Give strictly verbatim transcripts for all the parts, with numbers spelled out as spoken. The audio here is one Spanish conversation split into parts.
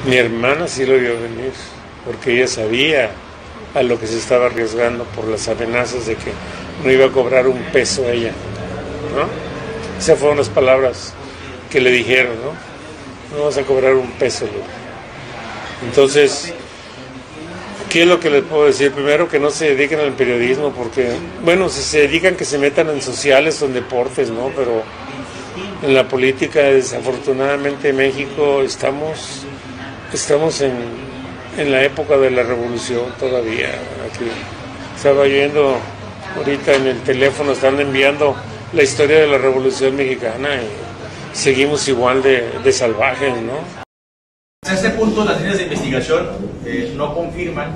Mi hermana sí lo vio venir, porque ella sabía a lo que se estaba arriesgando por las amenazas de que no iba a cobrar un peso a ella, ¿no? Esas fueron las palabras que le dijeron, ¿no? No vas a cobrar un peso, Luis. Entonces, ¿qué es lo que les puedo decir? Primero, que no se dediquen al periodismo, porque, bueno, si se dedican, que se metan en sociales o en deportes, ¿no? Pero en la política, desafortunadamente, en México estamos, estamos en, en la época de la revolución todavía. Aquí estaba viendo ahorita en el teléfono, están enviando la historia de la Revolución Mexicana y seguimos igual de, de salvajes, ¿no? A este punto, las líneas de investigación eh, no confirman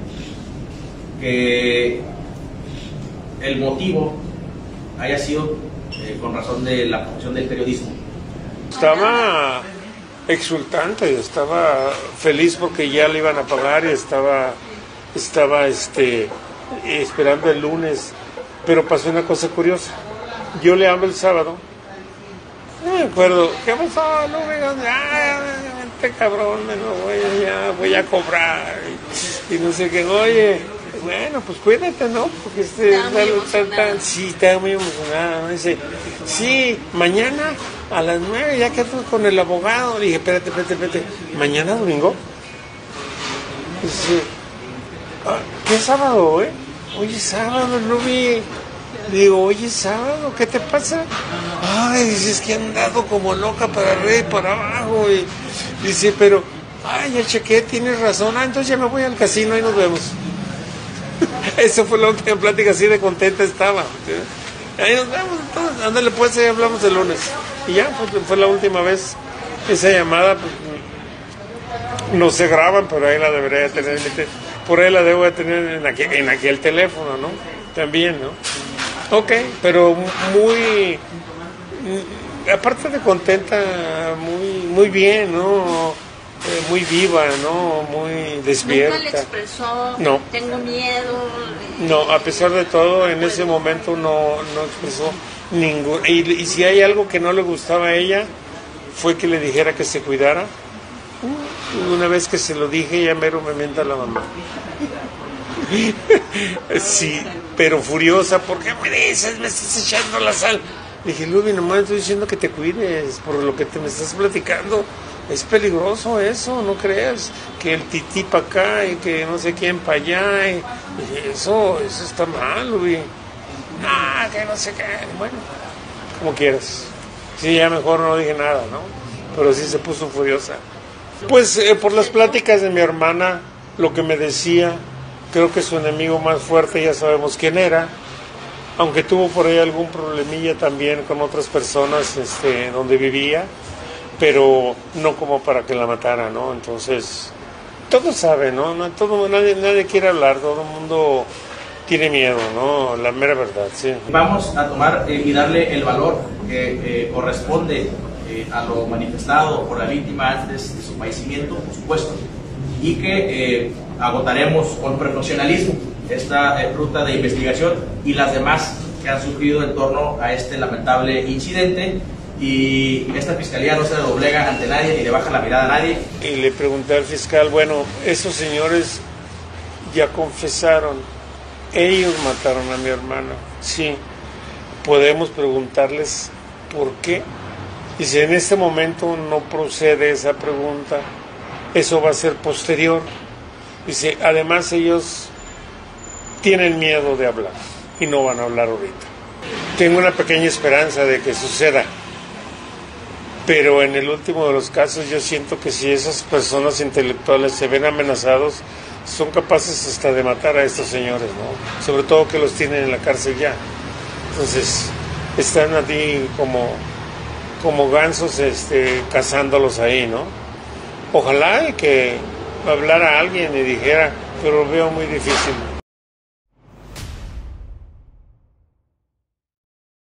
que el motivo haya sido eh, con razón de la profesión del periodismo. Estaba exultante, estaba feliz porque ya le iban a pagar y estaba, estaba este, esperando el lunes, pero pasó una cosa curiosa. Yo le hablo el sábado, no me acuerdo, ¿qué pasó? No me digas, ya, este cabrón, me lo voy, ya, voy a cobrar, y, y no sé qué, oye, bueno, pues cuídate, ¿no? Porque este, estaba muy tan, tan, sí, estaba muy emocionada, ¿no? Dice, sí, mañana a las nueve ya quedo con el abogado. Le dije, espérate, espérate, espérate, ¿mañana domingo? Dice, ¿qué sábado, hoy? Hoy es sábado, no vi. Digo, oye, sábado, ¿qué te pasa? Ay, dice, es que he andado como loca para arriba y para abajo. Y dice, pero, ay, ya chequé, tienes razón. Ah, entonces ya me voy al casino y nos vemos. Eso fue la última plática, así de contenta estaba. Ahí nos vemos, entonces, ándale pues, ahí hablamos el lunes. Y ya, pues, fue la última vez esa llamada. Pues, no se graban, pero ahí la debería tener. Por ahí la debo de tener en aquel, en aquel teléfono, ¿no? También, ¿no? Ok, pero muy, aparte de contenta, muy muy bien, ¿no? Eh, muy viva, ¿no? Muy despierta. ¿Nunca le expresó, no. tengo miedo? No, a pesar de todo, en ese momento no, no expresó ningún... Y, y si hay algo que no le gustaba a ella, fue que le dijera que se cuidara. Una vez que se lo dije, ya mero me mienta la mamá. Sí, pero furiosa, ¿por qué me dices? Me estás echando la sal. Le dije, Lubi, nomás estoy diciendo que te cuides por lo que te me estás platicando. Es peligroso eso, no creas. Que el tití para acá y que no sé quién para allá. Y, y eso, eso está mal, Lubi. No, que no sé qué. Bueno, como quieras. Sí, ya mejor no dije nada, ¿no? Pero sí se puso furiosa. Pues eh, por las pláticas de mi hermana, lo que me decía, creo que su enemigo más fuerte ya sabemos quién era, aunque tuvo por ahí algún problemilla también con otras personas este, donde vivía, pero no como para que la matara, ¿no? Entonces, todos saben, ¿no? no todo, nadie, nadie quiere hablar, todo el mundo tiene miedo, ¿no? La mera verdad, sí. Vamos a tomar eh, y darle el valor que eh, corresponde eh, a lo manifestado por la víctima antes de su fallecimiento, por supuesto, y que eh, agotaremos con profesionalismo esta eh, ruta de investigación y las demás que han surgido en torno a este lamentable incidente, y esta fiscalía no se doblega ante nadie ni le baja la mirada a nadie. Y le pregunté al fiscal, bueno, esos señores ya confesaron, ellos mataron a mi hermana, sí, podemos preguntarles por qué. Y si en este momento no procede esa pregunta, eso va a ser posterior. Dice, además ellos tienen miedo de hablar y no van a hablar ahorita. Tengo una pequeña esperanza de que suceda, pero en el último de los casos yo siento que si esas personas intelectuales se ven amenazados, son capaces hasta de matar a estos señores, ¿no? Sobre todo que los tienen en la cárcel ya. Entonces, están así como, como gansos este, cazándolos ahí, ¿no? Ojalá y que hablara alguien y dijera, pero lo veo muy difícil.